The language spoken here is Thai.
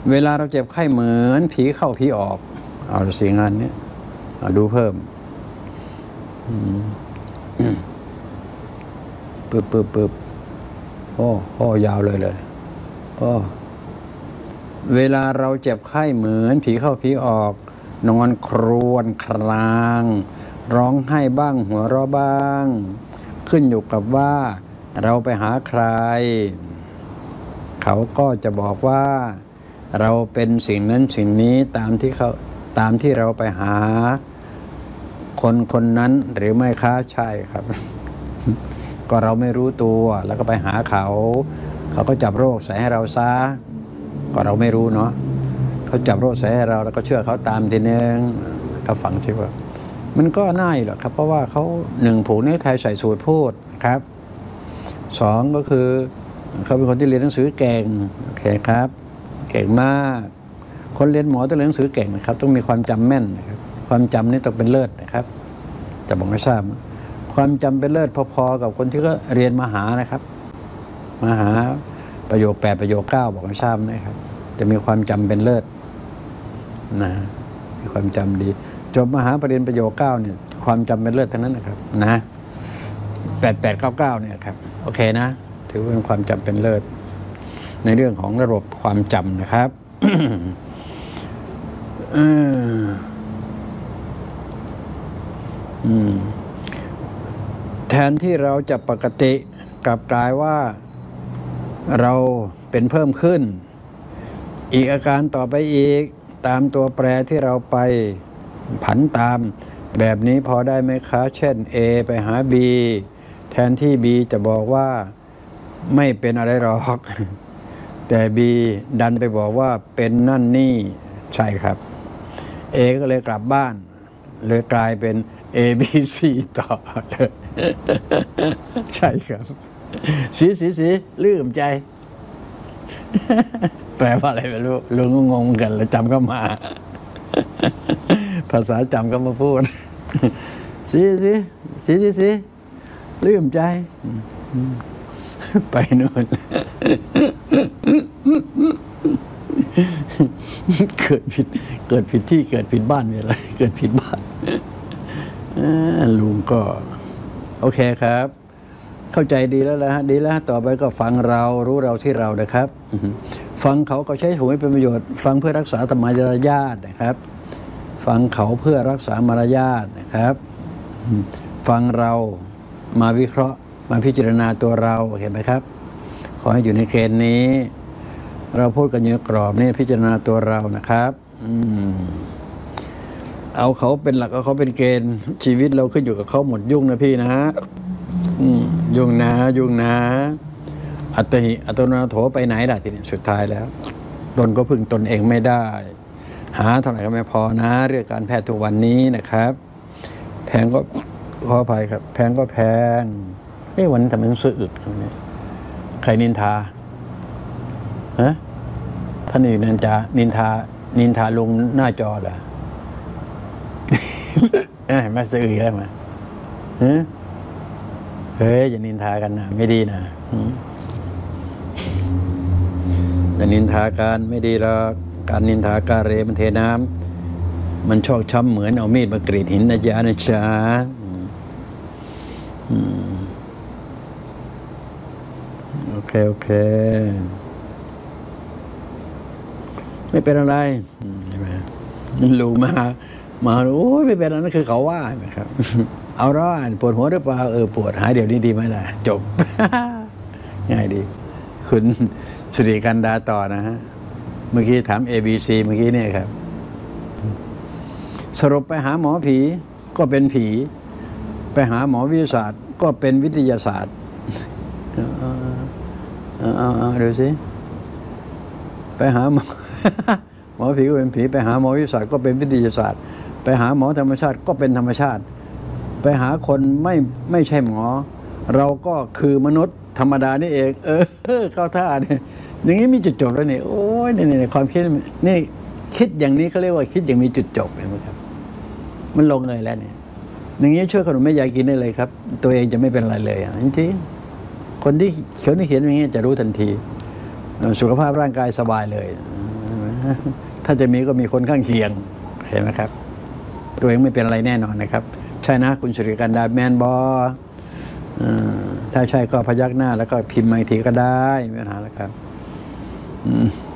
เวลาเราเจ็บไข้เหมือนผีเข้าผีออกเอาสิงานนี้ดูเพิ่มปึ๊บโอ้ยาวเลยโอ้เวลาเราเจ็บไข้เหมือนผีเข้าผีออกนอนครวญครางร้องไห้บ้างหัวเราะบ้างขึ้นอยู่กับว่าเราไปหาใครเขาก็จะบอกว่าเราเป็นสิ่งนั้นสิ่งนี้ตามที่เราไปหาคนนั้นหรือไม่คะใช่ครับ ก็เราไม่รู้ตัวแล้วก็ไปหาเขาก็จับโรคใส่ให้เราซะก็เราไม่รู้เนาะเขาจับโรคใส่ให้เราแล้วก็เชื่อเขาตามทีนึงเขาฟังใช่ป่ะมันก็น่าอยู่หรอกครับเพราะว่าเขา1ผูกเนคไทใส่สูตรพูดครับ2ก็คือเขาเป็นคนที่เรียนหนังสือเก่งโอเคครับเก่งมากคนเรียนหมอต้องเรียนหนังสือเก่งนะครับต้องมีความจำแม่นนะครับความจำนี่ต้องเป็นเลิศนะครับจะบอกให้ทราบความจำเป็นเลิศพอๆกับคนที่ก็เรียนมหานะครับมหาประโยค8ประโยค9บอกให้ทราบนะครับจะมีความจำเป็นเลิศนะมีความจำดีจบมหาปริญญาประโยค9เนี่ยความจำเป็นเลิศทั้งนั้นนะครับนะ8899เนี่ยครับโอเคนะถือเป็นความจำเป็นเลิศในเรื่องของระบบความจำนะครับ แทนที่เราจะปกติกลับกลายว่าเราเป็นเพิ่มขึ้นอีกอาการต่อไปอีกตามตัวแปรที่เราไปผันตามแบบนี้พอได้ไหมคะเช่น A ไปหา B แทนที่ B จะบอกว่าไม่เป็นอะไรหรอกแต่ B ดันไปบอกว่าเป็นนั่นนี่ใช่ครับ A ก็เลยกลับบ้านเลยกลายเป็น A B C ต่อเลยใช่ครับสีลืมใจแปลว่าอะไรไม่รู้ลุงก็งงกันแล้วจำก็มาภาษาจำก็มาพูดสีลืมใจไปนู่นเกิดผิดที่เกิดผิดบ้านมีอะไรเกิดผิดบ้านลุงก็โอเคครับเข้าใจดีแล้วละดีแล้วต่อไปก็ฟังเรารู้เราที่เรานะครับฟังเขาก็ใช้หูให้เป็นประโยชน์ฟังเพื่อรักษาธรรมารยาทนะครับฟังเขาเพื่อรักษามารยาทนะครับฟังเรามาวิเคราะห์มาพิจารณาตัวเราเห็นไหมครับขอให้อยู่ในเกณฑ์นี้เราพูดกันอยู่ในกรอบนี่พิจารณาตัวเรานะครับเอาเขาเป็นหลักเอาเขาเป็นเกณฑ์ชีวิตเราขึ้นอยู่กับเขาหมดยุ่งนะพี่นะยุ่งนะอัตหิอัตโนนาโถไปไหนล่ะทีนี้สุดท้ายแล้วตนก็พึ่งตนเองไม่ได้หาเท่าไหร่ก็ไม่พอนะเรื่องการแพทย์ทุกวันนี้นะครับแพงก็ขออภัยครับแพงก็แพงวันนี้ทำไมต้องซื้ออึดใครนินทาฮะท่านอยู่นินทาลงหน้าจอเหรอเห็นไหมซื้ออีกแล้วมาเฮ้ยอย่านินทากันนะไม่ดีนะอย่านินทากันไม่ดีหรอกการนินทาการเรมันเทน้ำมันชอกช้ำเหมือนเอามีดมากรีดหินนะจ๊ะโอเคไม่เป็นอะไรใช่ไหมลุงมาโอ้ยไม่เป็นอะไรนั่นคือเขาว่าใช่ไหมครับเอาร้อนปวดหัวหรือเปล่าปวดหายเดี๋ยวนี้ดีไหมล่ะจบ ง่ายดีคุณสุริกันดาต่อนะฮะเมื่อกี้ถาม ABC เมื่อกี้เนี่ยครับสรุปไปหาหมอผีก็เป็นผีไปหาหมอวิทยาศาสตร์ก็เป็นวิทยาศาสตร์ดูสิไปหาหมอผีก็เป็นผีไปหาหมอวิทยาศาสตร์ก็เป็นวิทยาศาสตร์ไปหาหมอธรรมชาติก็เป็นธรรมชาติไปหาคนไม่ใช่หมอเราก็คือมนุษย์ธรรมดานี่เองเข้าท่าเนี่ยอย่างนี้มีจุดจบแล้วนี่โอ้ยนี่ความคิดนี่คิดอย่างนี้เขาเรียกว่าคิดอย่างมีจุดจบเห็นไหมครับมันลงเลยแล้วเนี่ยอย่างนี้ช่วยขนมแม่ยายกินได้เลยครับตัวเองจะไม่เป็นอะไรเลยจริงๆคนที่เขียนอย่างนี้จะรู้ทันทีสุขภาพร่างกายสบายเลยถ้าจะมีก็มีคนข้างเคียงเห็นไหมครับตัวเองไม่เป็นอะไรแน่นอนนะครับใช่นะคุณสุริกันดาแมนบอถ้าใช่ก็พยักหน้าแล้วก็พิมพ์มาอีกทีก็ได้ไม่มีปัญหาแล้วครับ